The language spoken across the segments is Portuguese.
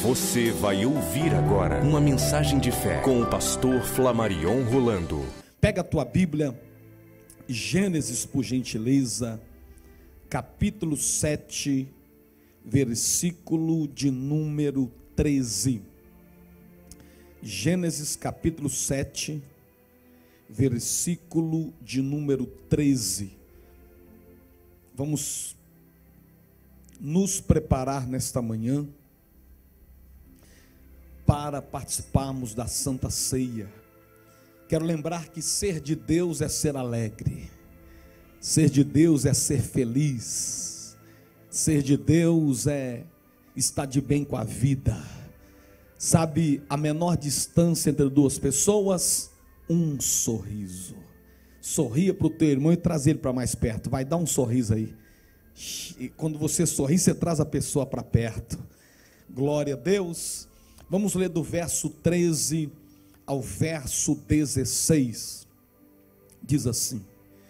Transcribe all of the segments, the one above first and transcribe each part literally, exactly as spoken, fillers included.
Você vai ouvir agora uma mensagem de fé com o pastor Flamarion Rolando. Pega a tua Bíblia, Gênesis, por gentileza, capítulo sete, versículo de número treze. Gênesis capítulo sete, versículo de número treze. Vamos nos preparar nesta manhã para participarmos da Santa Ceia. Quero lembrar que ser de Deus é ser alegre, ser de Deus é ser feliz, ser de Deus é estar de bem com a vida. Sabe, a menor distância entre duas pessoas, um sorriso. Sorria para o teu irmão e traz ele para mais perto. Vai dar um sorriso aí. E quando você sorri, você traz a pessoa para perto. Glória a Deus. Vamos ler do verso treze ao verso dezesseis. Diz assim: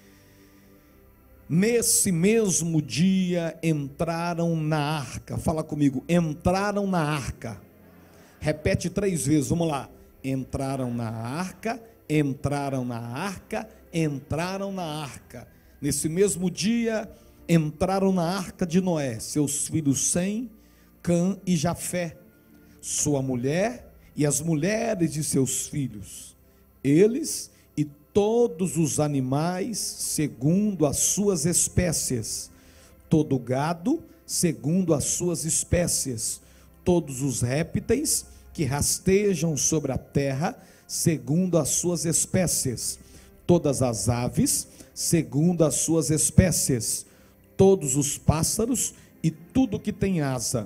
nesse mesmo dia entraram na arca. Fala comigo, entraram na arca. Repete três vezes, vamos lá. Entraram na arca, entraram na arca, entraram na arca. Nesse mesmo dia entraram na arca de Noé, seus filhos Sem, Cã e Jafé, sua mulher e as mulheres de seus filhos, eles e todos os animais segundo as suas espécies, todo gado segundo as suas espécies, todos os répteis que rastejam sobre a terra segundo as suas espécies, todas as aves segundo as suas espécies, todos os pássaros e tudo que tem asa.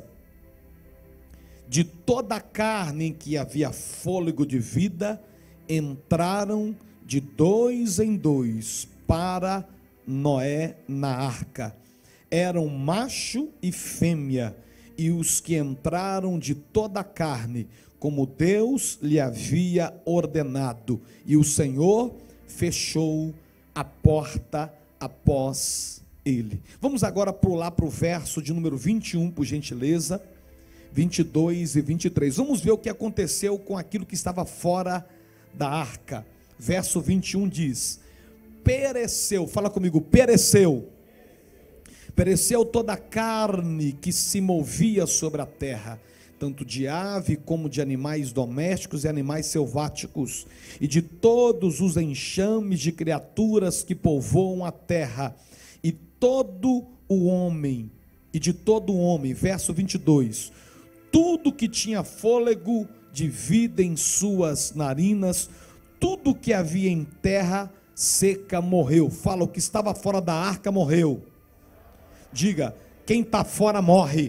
De toda a carne em que havia fôlego de vida, entraram de dois em dois para Noé na arca. Eram macho e fêmea, e os que entraram de toda a carne, como Deus lhe havia ordenado. E o Senhor fechou a porta após ele. Vamos agora pular para o verso de número vinte e um, por gentileza. vinte e dois e vinte e três. Vamos ver o que aconteceu com aquilo que estava fora da arca. Verso vinte e um diz: pereceu, fala comigo, pereceu. Pereceu toda a carne que se movia sobre a terra, tanto de ave como de animais domésticos e animais selváticos, e de todos os enxames de criaturas que povoam a terra, e todo o homem, e de todo o homem, verso vinte e dois, tudo que tinha fôlego de vida em suas narinas, tudo que havia em terra seca morreu. Fala, o que estava fora da arca morreu. Diga, quem está fora morre.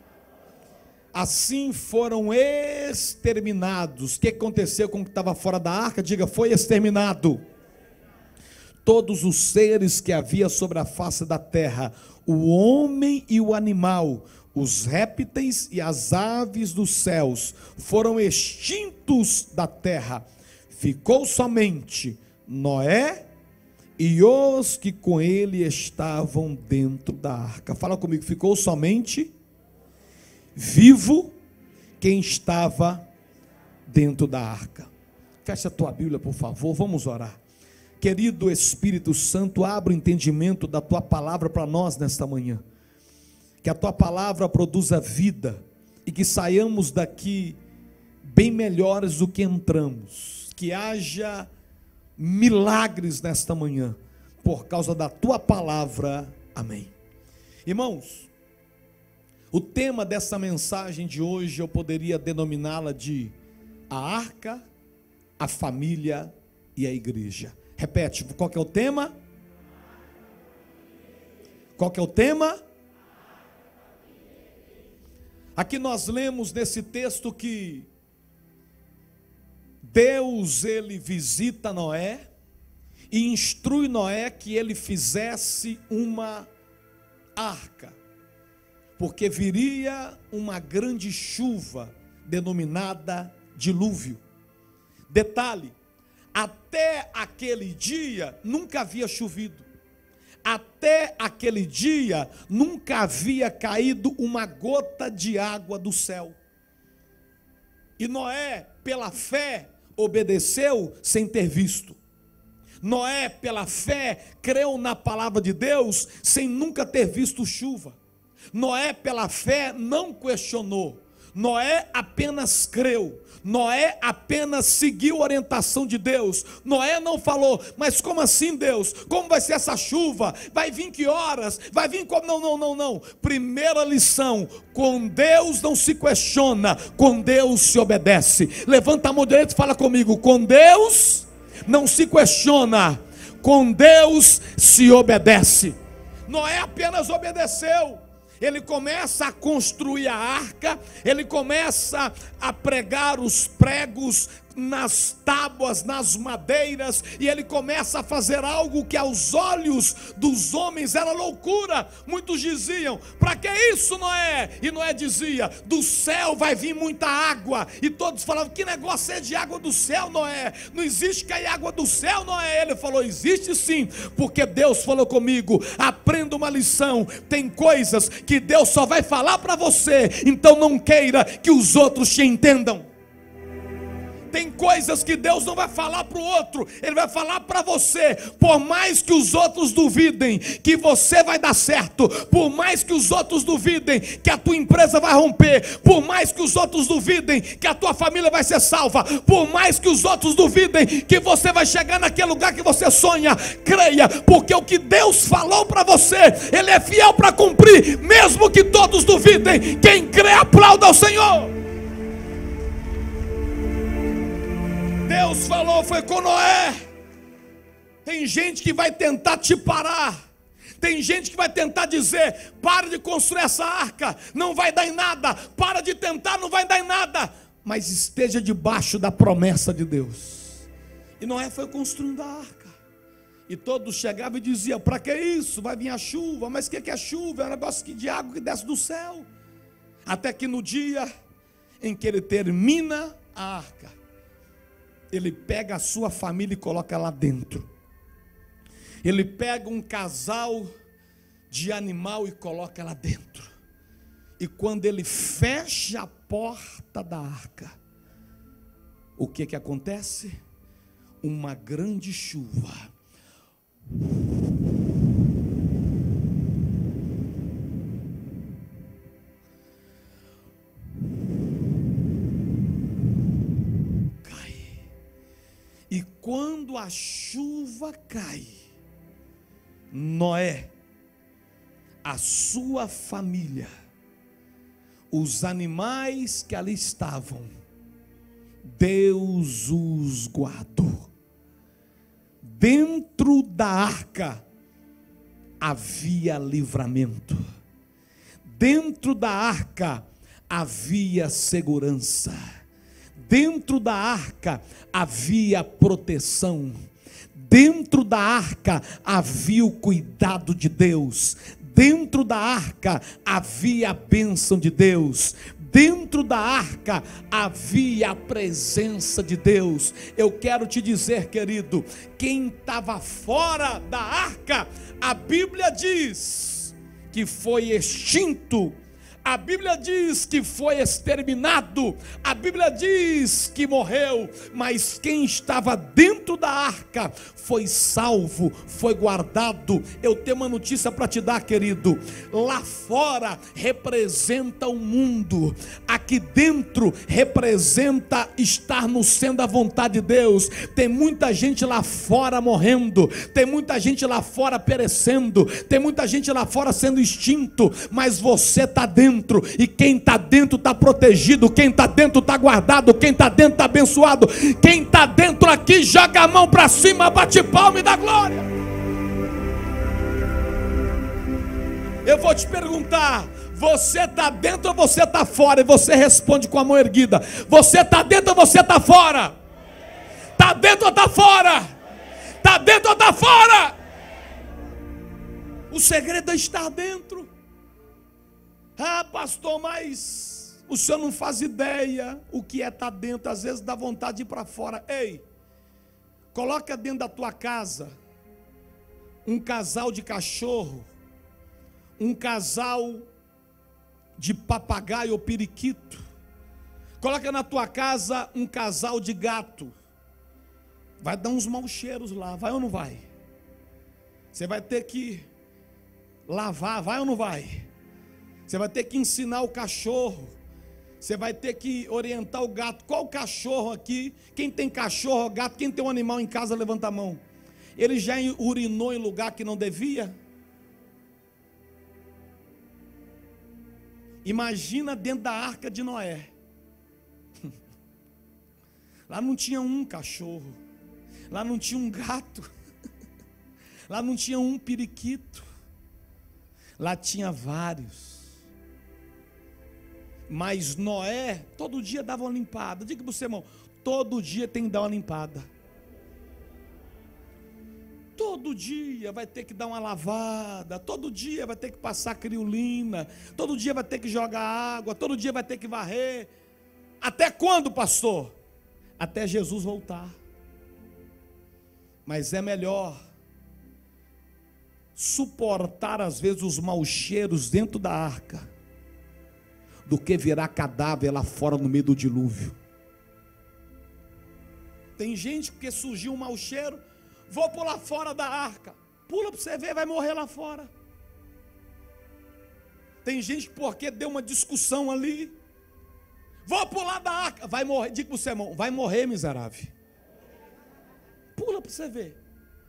Assim foram exterminados. O que aconteceu com o que estava fora da arca? Diga, foi exterminado. Todos os seres que havia sobre a face da terra, o homem e o animal, os répteis e as aves dos céus, foram extintos da terra. Ficou somente Noé e os que com ele estavam dentro da arca. Fala comigo, ficou somente vivo quem estava dentro da arca. Fecha a tua Bíblia, por favor, vamos orar. Querido Espírito Santo, abra o entendimento da tua palavra para nós nesta manhã. Que a tua palavra produza vida e que saiamos daqui bem melhores do que entramos. Que haja milagres nesta manhã por causa da tua palavra. Amém. Irmãos, o tema dessa mensagem de hoje eu poderia denominá-la de a arca, a família e a igreja. Repete, qual que é o tema? Qual que é o tema? Aqui nós lemos nesse texto que Deus, ele visita Noé e instrui Noé que ele fizesse uma arca, porque viria uma grande chuva denominada dilúvio. Detalhe, até aquele dia nunca havia chovido. Até aquele dia nunca havia caído uma gota de água do céu. E Noé, pela fé, obedeceu sem ter visto. Noé, pela fé, creu na palavra de Deus sem nunca ter visto chuva. Noé, pela fé, não questionou. Noé apenas creu. Noé apenas seguiu a orientação de Deus. Noé não falou, mas como assim, Deus? Como vai ser essa chuva? Vai vir que horas? Vai vir como? Não, não, não, não. Primeira lição: com Deus não se questiona, com Deus se obedece. Levanta a mão direita e fala comigo: com Deus não se questiona, com Deus se obedece. Noé apenas obedeceu. Ele começa a construir a arca, ele começa a pregar os pregos nas tábuas, nas madeiras, e ele começa a fazer algo que aos olhos dos homens era loucura. Muitos diziam: para que isso, Noé? E Noé dizia: do céu vai vir muita água. E todos falavam: que negócio é de água do céu, Noé? Não existe cair água do céu, Noé. Ele falou: existe sim, porque Deus falou comigo. Aprenda uma lição: tem coisas que Deus só vai falar para você, então não queira que os outros te entendam. Tem coisas que Deus não vai falar para o outro, Ele vai falar para você. Por mais que os outros duvidem que você vai dar certo, por mais que os outros duvidem que a tua empresa vai romper, por mais que os outros duvidem que a tua família vai ser salva, por mais que os outros duvidem que você vai chegar naquele lugar que você sonha, creia, porque o que Deus falou para você, Ele é fiel para cumprir, mesmo que todos duvidem. Quem crê, aplauda ao Senhor. Deus falou, foi com Noé. Tem gente que vai tentar te parar. Tem gente que vai tentar dizer: para de construir essa arca, não vai dar em nada. Para de tentar, não vai dar em nada. Mas esteja debaixo da promessa de Deus. E Noé foi construindo a arca. E todos chegavam e diziam: para que isso? Vai vir a chuva. Mas o que é chuva? É um negócio de água que desce do céu. Até que no dia em que ele termina a arca, ele pega a sua família e coloca lá dentro. Ele pega um casal de animal e coloca lá dentro. E quando ele fecha a porta da arca, o que que acontece? Uma grande chuva. E quando a chuva cai, Noé, a sua família, os animais que ali estavam, Deus os guardou. Dentro da arca havia livramento. Dentro da arca havia segurança. Dentro da arca havia proteção. Dentro da arca havia o cuidado de Deus. Dentro da arca havia a bênção de Deus. Dentro da arca havia a presença de Deus. Eu quero te dizer, querido, quem estava fora da arca, a Bíblia diz que foi extinto. A Bíblia diz que foi exterminado, a Bíblia diz que morreu, mas quem estava dentro da arca foi salvo, foi guardado. Eu tenho uma notícia para te dar, querido. Lá fora representa o mundo, aqui dentro representa estar no centro da vontade de Deus. Tem muita gente lá fora morrendo, tem muita gente lá fora perecendo, tem muita gente lá fora sendo extinto, mas você está dentro. E quem está dentro está protegido, quem está dentro está guardado, quem está dentro está abençoado. Quem está dentro aqui, joga a mão para cima, bate palma e dá glória. Eu vou te perguntar: você está dentro ou você está fora? E você responde com a mão erguida: você está dentro ou você está fora? Está dentro ou está fora? Está dentro ou está fora? O segredo é estar dentro. Ah, pastor, mas o senhor não faz ideia o que é estar dentro. Às vezes dá vontade de ir para fora. Ei, coloca dentro da tua casa um casal de cachorro, um casal de papagaio ou periquito. Coloca na tua casa um casal de gato. Vai dar uns maus cheiros lá, vai ou não vai? Você vai ter que lavar, vai ou não vai? Você vai ter que ensinar o cachorro. Você vai ter que orientar o gato. Qual cachorro aqui? Quem tem cachorro ou gato? Quem tem um animal em casa, levanta a mão. Ele já urinou em lugar que não devia? Imagina dentro da arca de Noé. Lá não tinha um cachorro. Lá não tinha um gato. Lá não tinha um periquito. Lá tinha vários. Mas Noé, todo dia dava uma limpada. Diga para o seu irmão, todo dia tem que dar uma limpada. Todo dia vai ter que dar uma lavada. Todo dia vai ter que passar criolina. Todo dia vai ter que jogar água. Todo dia vai ter que varrer. Até quando, pastor? Até Jesus voltar. Mas é melhor suportar às vezes os maus cheiros dentro da arca do que virar cadáver lá fora no meio do dilúvio. Tem gente que surgiu um mau cheiro, vou pular fora da arca. Pula para você ver, vai morrer lá fora. Tem gente que porque deu uma discussão ali, vou pular da arca, vai morrer. Diga para o seu irmão, vai morrer, miserável. Pula para você ver.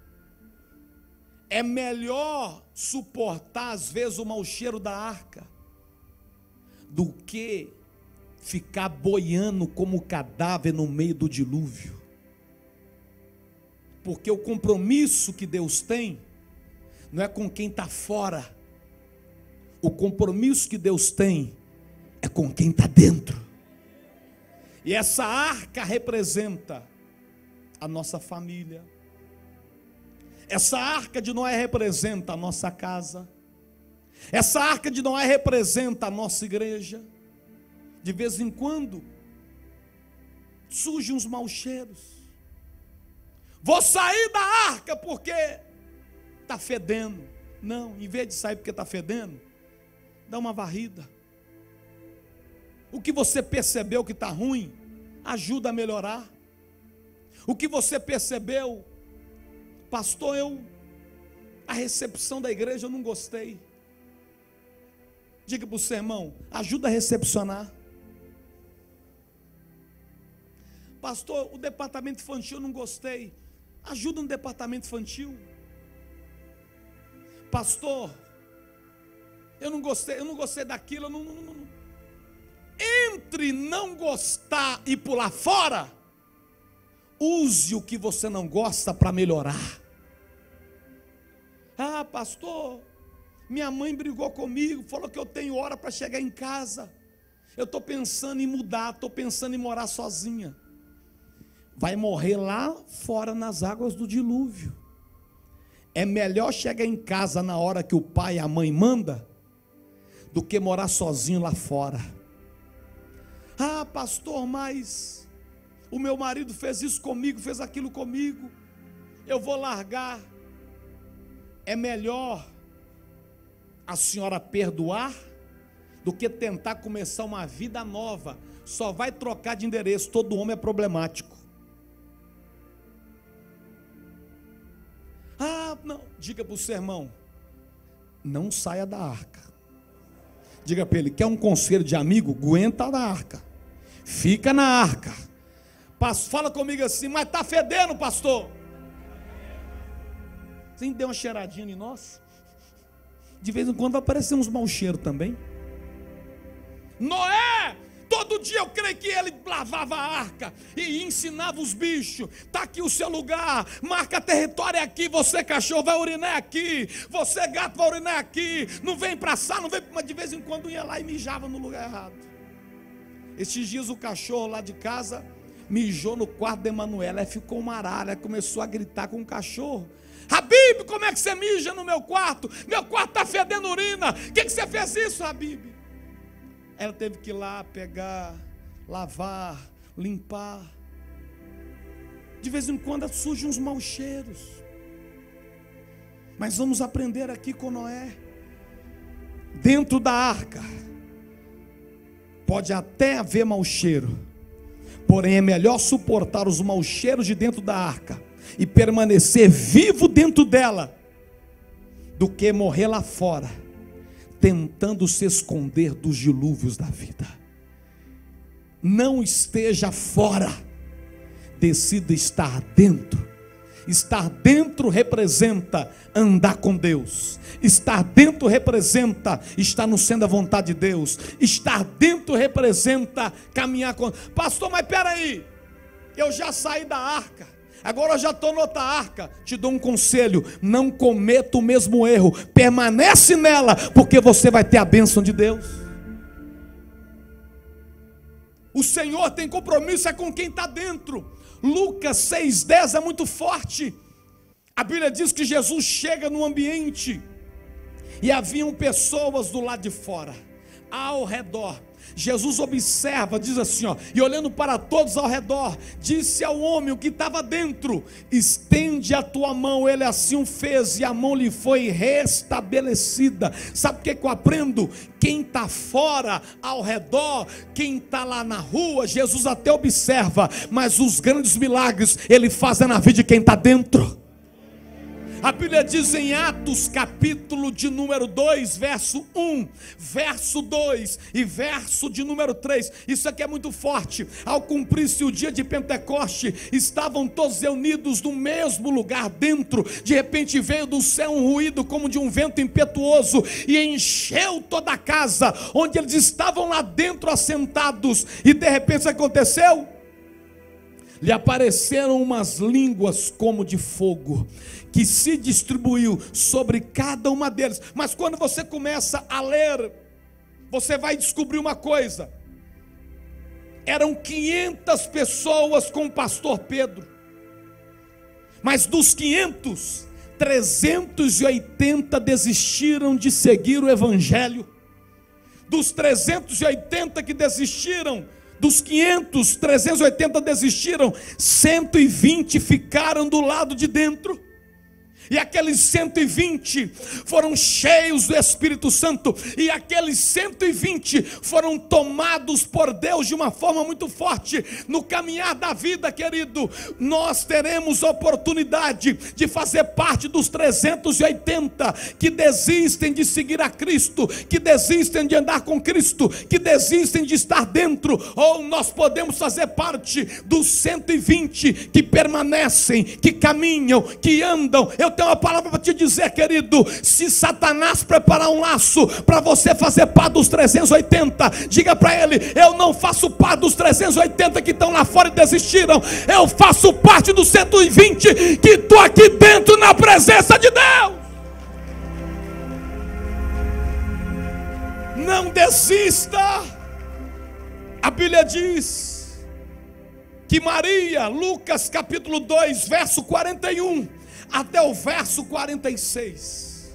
É melhor suportar às vezes o mau cheiro da arca do que ficar boiando como cadáver no meio do dilúvio. Porque o compromisso que Deus tem não é com quem está fora. O compromisso que Deus tem é com quem está dentro. E essa arca representa a nossa família. Essa arca de Noé representa a nossa casa. Essa arca de Noé representa a nossa igreja. De vez em quando surgem uns maus cheiros. Vou sair da arca porque está fedendo. Não, em vez de sair porque está fedendo, dá uma varrida. O que você percebeu que está ruim, ajuda a melhorar. O que você percebeu, pastor, eu, a recepção da igreja eu não gostei. Diga para o seu irmão, ajuda a recepcionar. Pastor, o departamento infantil eu não gostei. Ajuda no departamento infantil. Pastor, eu não gostei, eu não gostei daquilo. Eu não, não, não. Entre não gostar e pular fora, use o que você não gosta para melhorar. Ah, pastor, minha mãe brigou comigo, falou que eu tenho hora para chegar em casa. Eu estou pensando em mudar, estou pensando em morar sozinha. Vai morrer lá fora nas águas do dilúvio. É melhor chegar em casa na hora que o pai e a mãe mandam, do que morar sozinho lá fora. Ah, pastor, mas o meu marido fez isso comigo, fez aquilo comigo, eu vou largar. É melhor a senhora perdoar do que tentar começar uma vida nova. Só vai trocar de endereço, todo homem é problemático. Ah, não, diga para o seu irmão, não saia da arca. Diga para ele, quer um conselho de amigo? Aguenta na arca, fica na arca. Fala comigo assim, mas está fedendo, pastor. Você deu uma cheiradinha em nós? De vez em quando vai aparecer uns mau cheiros também. Noé, todo dia eu creio que ele lavava a arca e ensinava os bichos. Está aqui o seu lugar, marca território aqui. Você cachorro vai urinar aqui, você gato vai urinar aqui. Não vem para sala, não vem. Mas de vez em quando ia lá e mijava no lugar errado. Esses dias o cachorro lá de casa mijou no quarto de Emanuela. Aí ficou uma arara, começou a gritar com o cachorro. Habib, como é que você mija no meu quarto? Meu quarto está fedendo urina. O que, que você fez isso, Habib? Ela teve que ir lá pegar, lavar, limpar. De vez em quando surgem uns maus cheiros. Mas vamos aprender aqui com Noé. Dentro da arca Pode até haver mau cheiro, porém é melhor suportar os maus cheiros de dentro da arca e permanecer vivo dentro dela, do que morrer lá fora, tentando se esconder dos dilúvios da vida. Não esteja fora, decida estar dentro. Estar dentro representa andar com Deus. Estar dentro representa estar no centro da vontade de Deus. Estar dentro representa caminhar com... Pastor, mas peraí, eu já saí da arca, agora eu já estou na outra arca. Te dou um conselho: não cometa o mesmo erro, permanece nela, porque você vai ter a bênção de Deus. O Senhor tem compromisso é com quem está dentro. Lucas seis, dez é muito forte. A Bíblia diz que Jesus chega no ambiente e haviam pessoas do lado de fora, ao redor. Jesus observa, diz assim, ó, e olhando para todos ao redor, disse ao homem o que estava dentro: estende a tua mão. Ele assim o fez, e a mão lhe foi restabelecida. Sabe o que, que eu aprendo? Quem está fora, ao redor, quem está lá na rua, Jesus até observa, mas os grandes milagres Ele faz na vida de quem está dentro. A Bíblia diz em Atos capítulo de número dois, verso um, verso dois e verso de número três. Isso aqui é muito forte. Ao cumprir-se o dia de Pentecoste, estavam todos reunidos no mesmo lugar dentro. De repente veio do céu um ruído como de um vento impetuoso e encheu toda a casa onde eles estavam lá dentro assentados. E de repente o que aconteceu? Lhe apareceram umas línguas como de fogo, que se distribuiu sobre cada uma deles. Mas quando você começa a ler, você vai descobrir uma coisa: eram quinhentas pessoas com o pastor Pedro, mas dos quinhentos, trezentos e oitenta desistiram de seguir o evangelho. Dos trezentos e oitenta que desistiram, dos quinhentos, trezentos e oitenta desistiram, cento e vinte ficaram do lado de dentro. E aqueles cento e vinte foram cheios do Espírito Santo. E aqueles cento e vinte foram tomados por Deus de uma forma muito forte. No caminhar da vida, querido, nós teremos oportunidade de fazer parte dos trezentos e oitenta que desistem de seguir a Cristo, que desistem de andar com Cristo, que desistem de estar dentro. Ou nós podemos fazer parte dos cento e vinte que permanecem, que caminham, que andam. Eu tenho uma palavra para te dizer, querido: se Satanás preparar um laço para você fazer parte dos trezentos e oitenta, diga para ele: eu não faço parte dos trezentos e oitenta que estão lá fora e desistiram, eu faço parte dos cento e vinte que estou aqui dentro na presença de Deus. Não desista. A Bíblia diz que Maria, Lucas capítulo dois, verso quarenta e um até o verso quarenta e seis,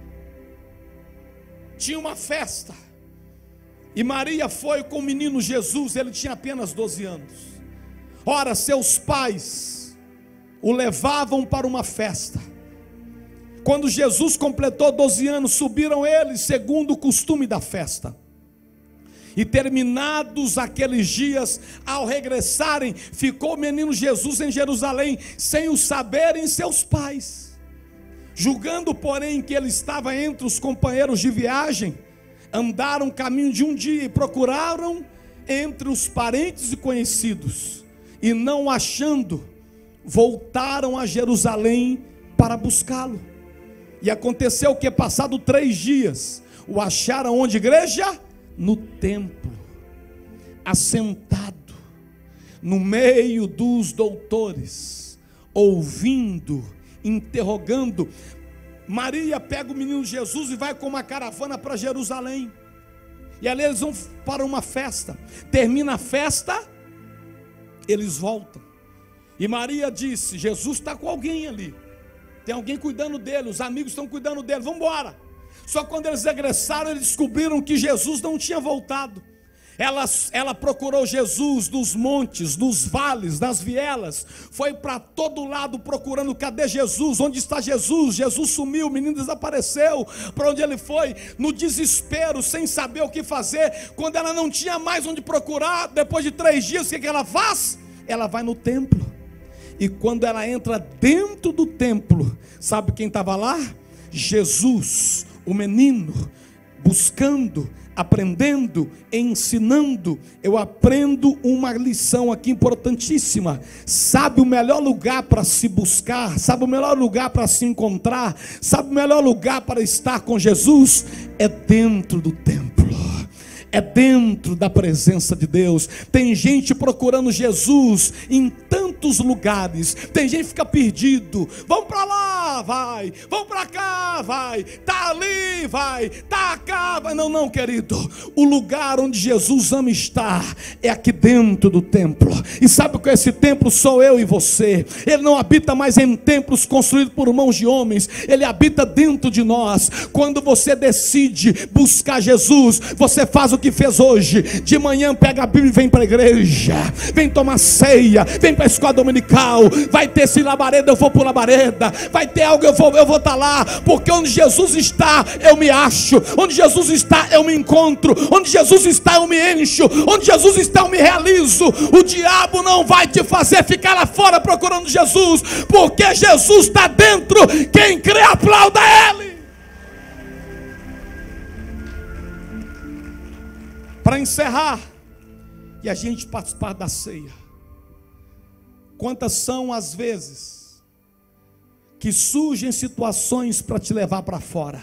tinha uma festa, e Maria foi com o menino Jesus. Ele tinha apenas doze anos. Ora, seus pais o levavam para uma festa. Quando Jesus completou doze anos, subiram eles segundo o costume da festa. E terminados aqueles dias, ao regressarem, ficou o menino Jesus em Jerusalém, sem o saberem seus pais. Julgando, porém, que ele estava entre os companheiros de viagem, andaram caminho de um dia e procuraram entre os parentes e conhecidos, e não o achando, voltaram a Jerusalém para buscá-lo. E aconteceu que, passado três dias, o acharam onde, igreja? No templo, assentado no meio dos doutores, ouvindo, interrogando. Maria pega o menino Jesus e vai com uma caravana para Jerusalém. E ali eles vão para uma festa. Termina a festa, eles voltam. E Maria disse: Jesus está com alguém ali, tem alguém cuidando dele, os amigos estão cuidando dele, vamos embora. Só quando eles regressaram, eles descobriram que Jesus não tinha voltado. Ela, ela procurou Jesus nos montes, nos vales, nas vielas. Foi para todo lado procurando, cadê Jesus? Onde está Jesus? Jesus sumiu, o menino desapareceu. Para onde ele foi? No desespero, sem saber o que fazer. Quando ela não tinha mais onde procurar, depois de três dias, o que, que ela faz? Ela vai no templo. E quando ela entra dentro do templo, sabe quem estava lá? Jesus, o menino, buscando, aprendendo, ensinando. Eu aprendo uma lição aqui importantíssima. Sabe o melhor lugar para se buscar? Sabe o melhor lugar para se encontrar? Sabe o melhor lugar para estar com Jesus? É dentro do templo. É dentro da presença de Deus. Tem gente procurando Jesus em tantos lugares. Tem gente que fica perdido. Vamos para lá, vai. Vamos para cá, vai. Tá ali, vai. Tá cá, vai. Não, não, querido. O lugar onde Jesus ama estar é aqui dentro do templo. E sabe que esse templo sou eu e você. Ele não habita mais em templos construídos por mãos de homens. Ele habita dentro de nós. Quando você decide buscar Jesus, você faz o que fez hoje. De manhã pega a Bíblia e vem para a igreja, vem tomar ceia, vem para a escola dominical. Vai ter esse labareda, eu vou para o labareda. Vai ter algo, eu vou eu vou estar lá. Porque onde Jesus está, eu me acho. Onde Jesus está, eu me encontro. Onde Jesus está, eu me encho. Onde Jesus está, eu me realizo. O diabo não vai te fazer ficar lá fora procurando Jesus, porque Jesus está dentro. Quem crê, aplauda Ele. Para encerrar e a gente participar da ceia, quantas são as vezes que surgem situações para te levar para fora?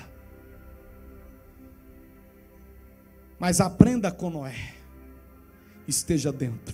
Mas aprenda com Noé: esteja dentro.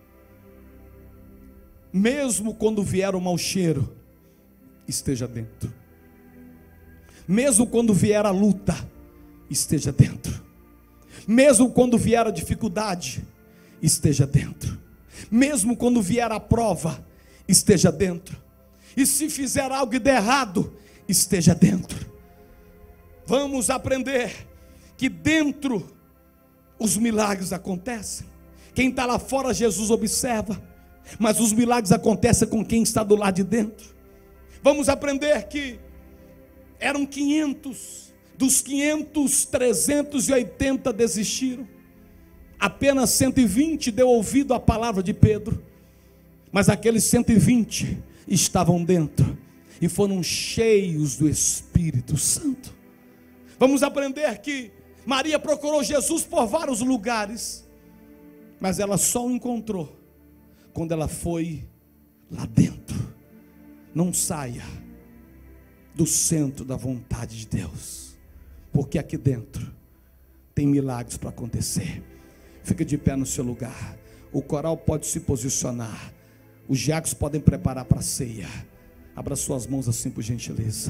Mesmo quando vier o mau cheiro, esteja dentro. Mesmo quando vier a luta, esteja dentro. Mesmo quando vier a dificuldade, esteja dentro. Mesmo quando vier a prova, esteja dentro. E se fizer algo e der errado, esteja dentro. Vamos aprender que dentro os milagres acontecem. Quem está lá fora, Jesus observa, mas os milagres acontecem com quem está do lado de dentro. Vamos aprender que eram quinhentos. Dos quinhentos, trezentos e oitenta desistiram. Apenas cento e vinte deu ouvido à palavra de Pedro. Mas aqueles cento e vinte estavam dentro e foram cheios do Espírito Santo. Vamos aprender que Maria procurou Jesus por vários lugares, mas ela só o encontrou quando ela foi lá dentro. Não saia do centro da vontade de Deus, porque aqui dentro tem milagres para acontecer. Fica de pé no seu lugar. O coral pode se posicionar. Os diáconos podem preparar para a ceia. Abra suas mãos assim, por gentileza.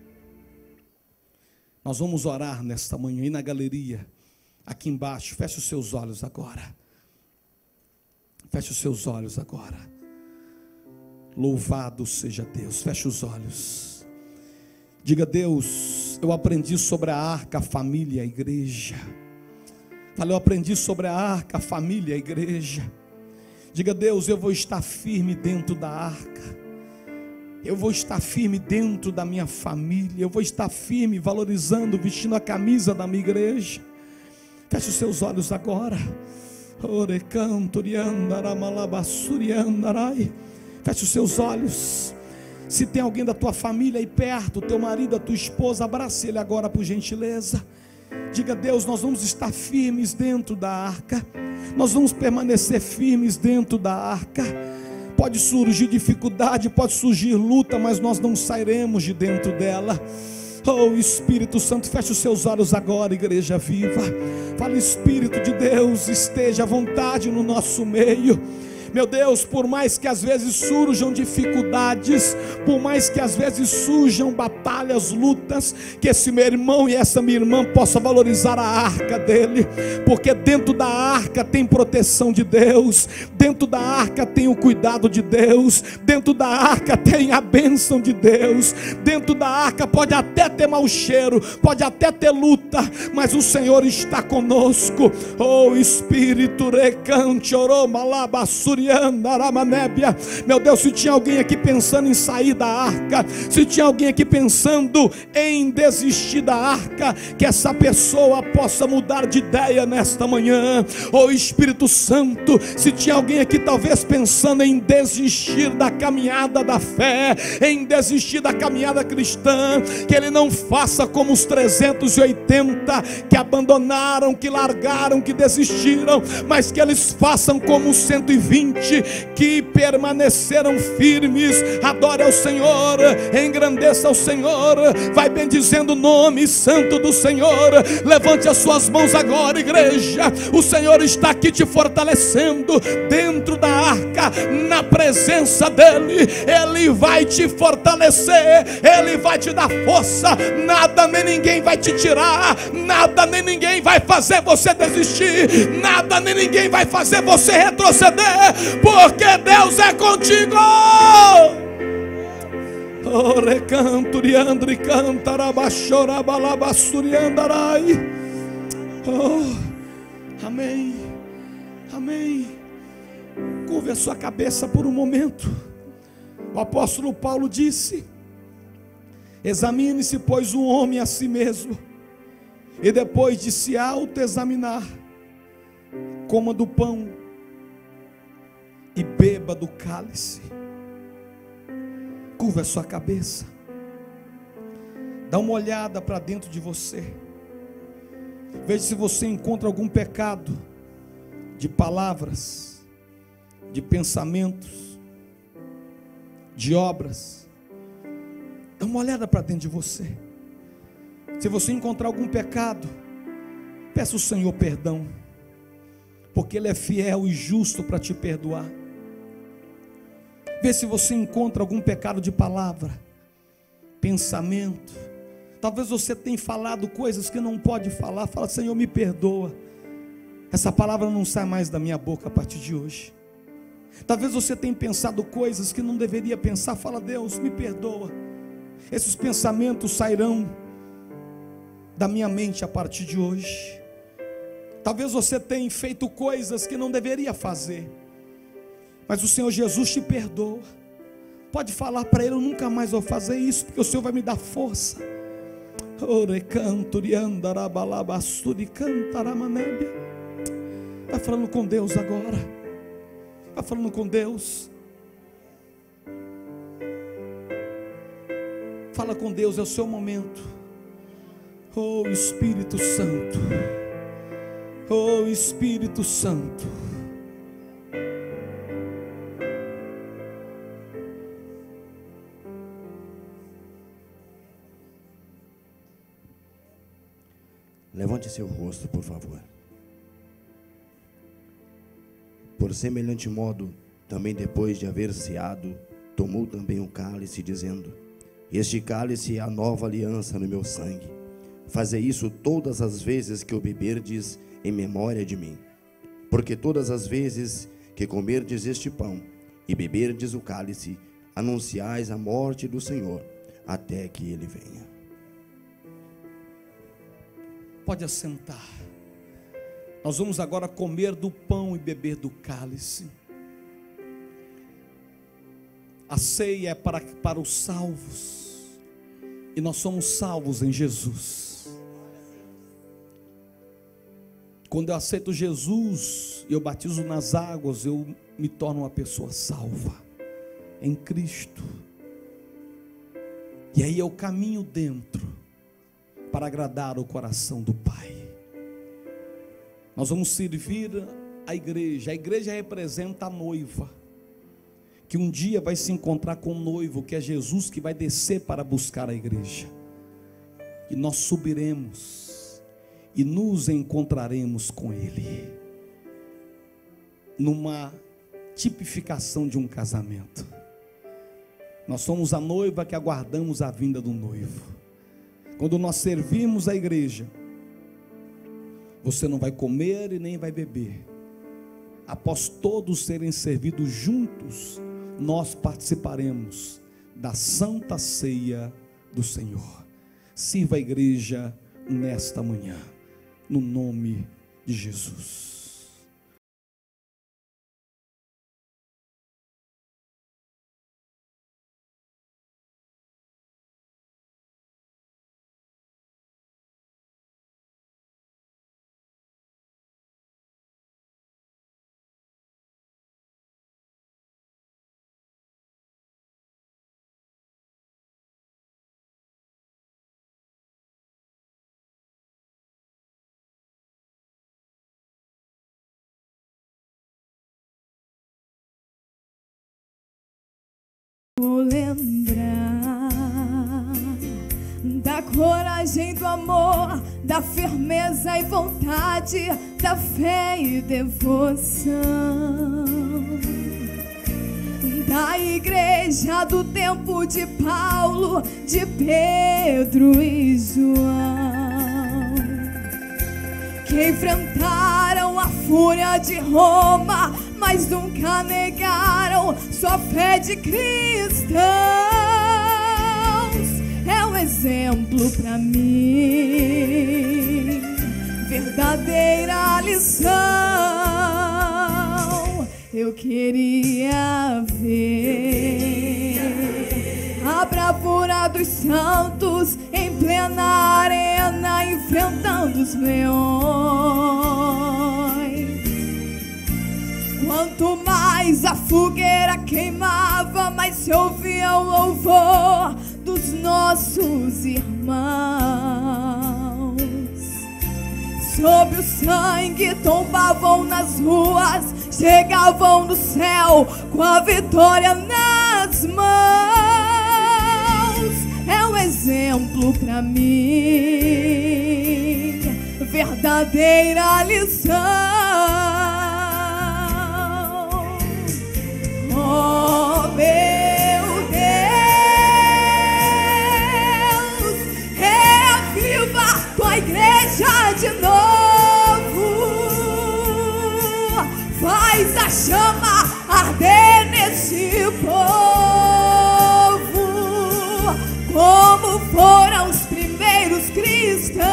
Nós vamos orar nesta manhã. E na galeria, aqui embaixo, feche os seus olhos agora. Feche os seus olhos agora. Louvado seja Deus. Feche os olhos. Diga: Deus, eu aprendi sobre a arca, a família, a igreja. Fala: eu aprendi sobre a arca, a família, a igreja. Diga: Deus, eu vou estar firme dentro da arca. Eu vou estar firme dentro da minha família. Eu vou estar firme, valorizando, vestindo a camisa da minha igreja. Feche os seus olhos agora. Feche os seus olhos. Se tem alguém da tua família aí perto, teu marido, a tua esposa, abrace ele agora por gentileza. Diga: Deus, nós vamos estar firmes dentro da arca. Nós vamos permanecer firmes dentro da arca. Pode surgir dificuldade, pode surgir luta, mas nós não sairemos de dentro dela. Oh, Espírito Santo, feche os seus olhos agora, igreja viva. Fala: Espírito de Deus, esteja à vontade no nosso meio. Meu Deus, por mais que às vezes surjam dificuldades, por mais que às vezes surjam batalhas, lutas, que esse meu irmão e essa minha irmã possa valorizar a arca dele, porque dentro da arca tem proteção de Deus, dentro da arca tem o cuidado de Deus, dentro da arca tem a bênção de Deus, dentro da arca pode até ter mau cheiro, pode até ter luta, mas o Senhor está conosco. Oh Espírito, recante, meu Deus, se tinha alguém aqui pensando em sair da arca, se tinha alguém aqui pensando em desistir da arca, que essa pessoa possa mudar de ideia nesta manhã. Oh Espírito Santo, se tinha alguém aqui talvez pensando em desistir da caminhada da fé, em desistir da caminhada cristã, que ele não faça como os trezentos e oitenta que abandonaram, que largaram, que desistiram, mas que eles façam como os cento e vinte que permaneceram firmes. Adore ao Senhor, engrandeça ao Senhor, vai bendizendo o nome santo do Senhor. Levante as suas mãos agora, igreja. O Senhor está aqui te fortalecendo dentro da arca, na presença dEle. Ele vai te fortalecer, Ele vai te dar força. Nada nem ninguém vai te tirar, nada nem ninguém vai fazer você desistir, nada nem ninguém vai fazer você retroceder, porque Deus é contigo. Oh, recanturi andri cantarabachora balabasuri andarai. Oh, amém, amém. Curve a sua cabeça por um momento. O apóstolo Paulo disse: examine-se, pois, o homem a si mesmo, e depois de se autoexaminar, coma do pão e beba do cálice. Curva a sua cabeça, dá uma olhada para dentro de você, veja se você encontra algum pecado de palavras, de pensamentos, de obras. Dá uma olhada para dentro de você. Se você encontrar algum pecado, peça ao Senhor perdão, porque Ele é fiel e justo para te perdoar. Vê se você encontra algum pecado de palavra, pensamento. Talvez você tenha falado coisas que não pode falar. Fala: Senhor, me perdoa, essa palavra não sai mais da minha boca a partir de hoje. Talvez você tenha pensado coisas que não deveria pensar. Fala: Deus, me perdoa, esses pensamentos sairão da minha mente a partir de hoje. Talvez você tenha feito coisas que não deveria fazer, mas o Senhor Jesus te perdoa. Pode falar para Ele: eu nunca mais vou fazer isso, porque o Senhor vai me dar força. Vai falando com Deus agora, vai falando com Deus. Fala com Deus, é o seu momento. Oh Espírito Santo, oh Espírito Santo. Levante seu rosto, por favor. Por semelhante modo, também depois de haver ceado, tomou também o cálice, dizendo: este cálice é a nova aliança no meu sangue. Fazei isso todas as vezes que o beberdes em memória de mim. Porque todas as vezes que comerdes este pão e beberdes o cálice, anunciais a morte do Senhor, até que Ele venha. Pode assentar. Nós vamos agora comer do pão e beber do cálice. A ceia é para, para os salvos, e nós somos salvos em Jesus. Quando eu aceito Jesus e eu batizo nas águas, eu me torno uma pessoa salva em Cristo. E aí eu caminho dentro para agradar o coração do Pai. Nós vamos servir a igreja. A igreja representa a noiva, que um dia vai se encontrar com o noivo, que é Jesus, que vai descer para buscar a igreja. E nós subiremos e nos encontraremos com Ele, numa tipificação de um casamento. Nós somos a noiva que aguardamos a vinda do noivo. Quando nós servimos a igreja, você não vai comer e nem vai beber. Após todos serem servidos juntos, nós participaremos da Santa Ceia do Senhor. Sirva a igreja nesta manhã, no nome de Jesus. Vou lembrar da coragem, do amor, da firmeza e vontade, da fé e devoção, da igreja do tempo de Paulo, de Pedro e João, que enfrentaram a fúria de Roma, mas nunca negaram sua fé de cristãos. É um exemplo para mim, verdadeira lição. Eu queria ver a bravura dos santos em plena arena, enfrentando os leões. Quanto mais a fogueira queimava, mais se ouvia o louvor dos nossos irmãos. Sob o sangue tombavam nas ruas, chegavam no céu com a vitória nas mãos. É um exemplo para mim, verdadeira lição. Oh, meu Deus, reaviva tua igreja de novo, faz a chama arder nesse povo, como foram os primeiros cristãos.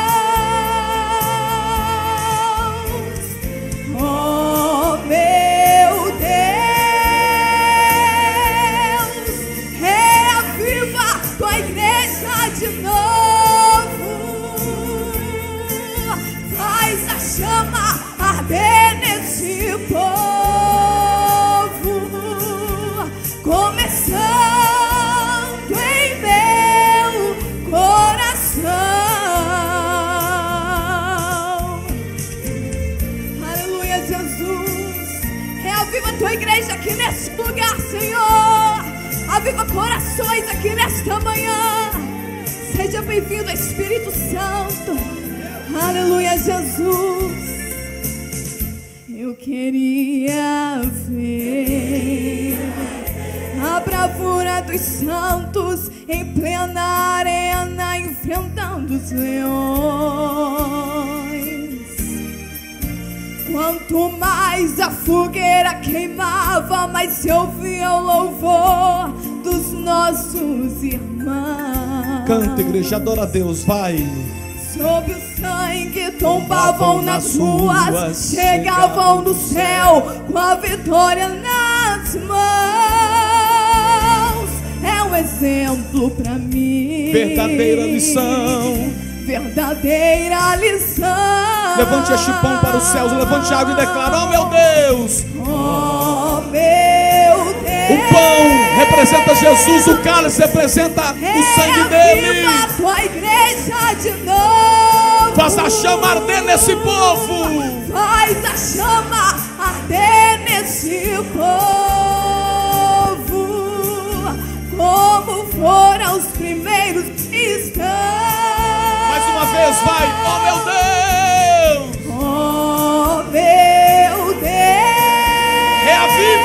Oh, meu Deus, reaviva tua igreja de novo, faz a chama arder nesse povo, começando em meu coração. Aleluia, Jesus. Reaviva tua igreja aqui nesse lugar, Senhor. Aviva corações aqui nesta manhã. Seja bem-vindo, Espírito Santo. Aleluia, Jesus. Eu queria ver a bravura dos santos em plena arena, enfrentando os leões. Quanto mais a fogueira queimava, mais se ouvia o louvor dos nossos irmãos. Canta, igreja, adora a Deus, vai. Sob o sangue tombavam nas ruas, chegavam no céu com a vitória nas mãos. É um exemplo para mim, verdadeira lição, verdadeira lição. Levante este pão para os céus, levante a água e declara: oh meu Deus, oh meu Deus. O pão representa Jesus, o cálice representa o sangue dele. Reaviva tua igreja de novo, faz a chama arder nesse povo, faz a chama arder nesse povo, como foram os primeiros cristãos. Mais uma vez, vai, oh meu Deus, oh meu Deus, reaviva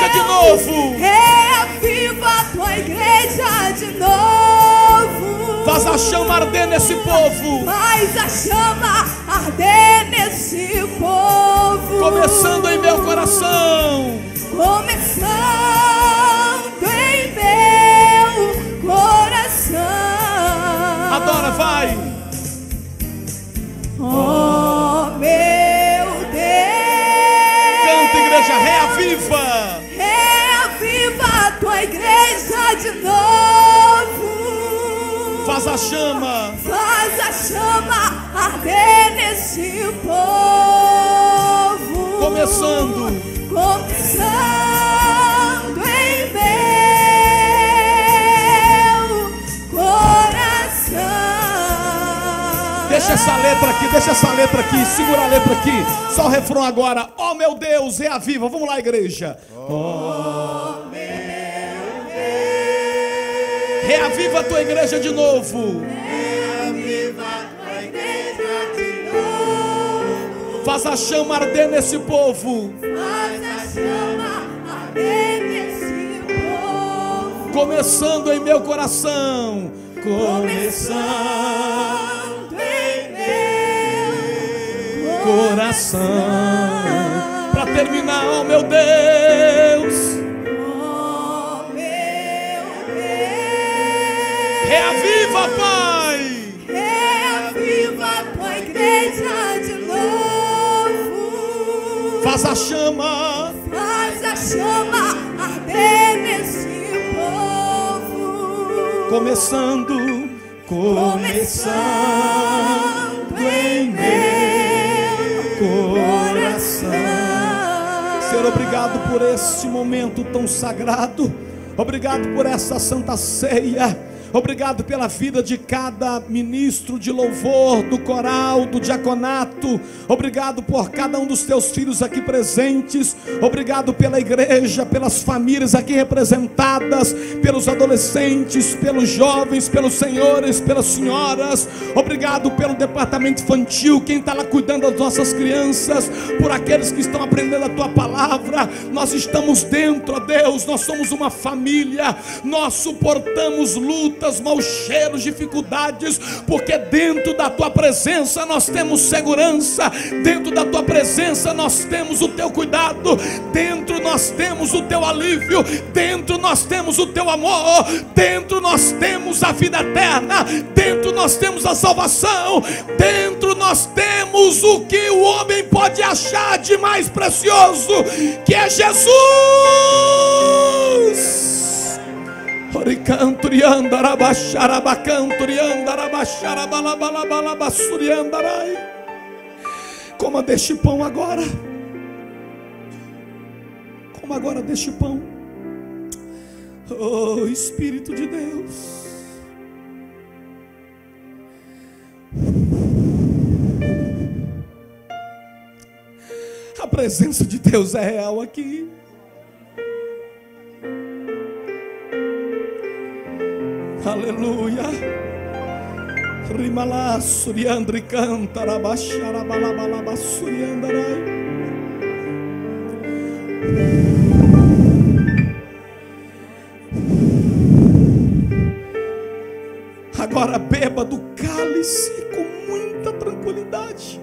igreja de novo. Reaviva a tua igreja de novo. Faz a chama arder nesse povo. Faz a chama arder nesse povo. Começando em meu coração. Começando em meu coração. Adora, vai. Oh, meu Deus. Canta, igreja, reaviva. Reaviva a tua igreja de novo. Faz a chama. Faz a chama arder nesse povo. Começando. Começando em meu coração. Deixa essa letra aqui, deixa essa letra aqui, segura a letra aqui. Só o refrão agora. Oh, meu Deus, reaviva. Vamos lá, igreja. Oh, meu Deus. Reaviva a tua igreja de novo. Reaviva a tua igreja de novo. Faz a chama arder nesse povo. Faz a chama arder nesse povo. Começando em meu coração. Começando em meu Coração. Para terminar, oh meu Deus. Oh, meu Deus. Reaviva, Pai. Reaviva a tua igreja de novo. Faz a chama. Faz a chama arder nesse povo. Começando. Começando em meu coração. Senhor, obrigado por este momento tão sagrado. Obrigado por essa santa ceia. Obrigado pela vida de cada ministro de louvor, do coral, do diaconato. Obrigado por cada um dos teus filhos aqui presentes. Obrigado pela igreja, pelas famílias aqui representadas, pelos adolescentes, pelos jovens, pelos senhores, pelas senhoras. Obrigado pelo departamento infantil, quem está lá cuidando das nossas crianças, por aqueles que estão aprendendo a tua palavra. Nós estamos dentro, ó Deus, nós somos uma família. Nós suportamos lutas, maus cheiros, dificuldades, porque dentro da tua presença nós temos segurança, dentro da tua presença nós temos o teu cuidado, dentro nós temos o teu alívio, dentro nós temos o teu amor, dentro nós temos a vida eterna, dentro nós temos a salvação, dentro nós temos o que o homem pode achar de mais precioso, que é Jesus. Coma deste pão agora. Coma agora deste pão. Oh, Espírito de Deus. A presença de Deus é real aqui. Aleluia. Rimala suriandri canta rabashara balabalaba suriandarai. Agora beba do cálice com muita tranquilidade.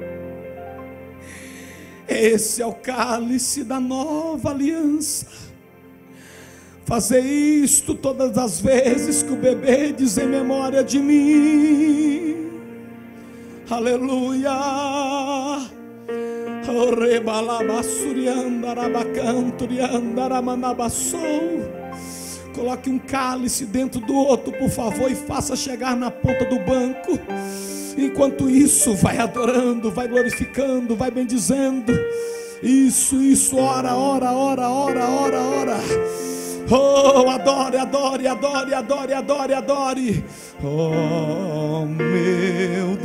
Esse é o cálice da nova aliança. Fazer isto todas as vezes que o bebê diz em memória de mim. Aleluia. Coloque um cálice dentro do outro, por favor, e faça chegar na ponta do banco. Enquanto isso, vai adorando, vai glorificando, vai bendizendo. Isso, isso, ora, ora, ora, ora, ora, ora. Oh, adore, adore, adore, adore, adore, adore. Oh, meu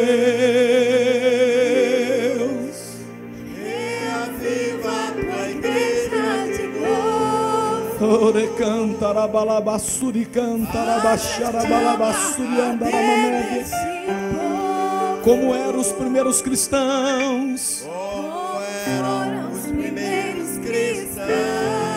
Deus. Reaviva a tua igreja de novo. Ore canta, rabalabassuri canta, rabacharabalabassuri andaramamebe. Como eram os primeiros cristãos. Como eram os primeiros cristãos.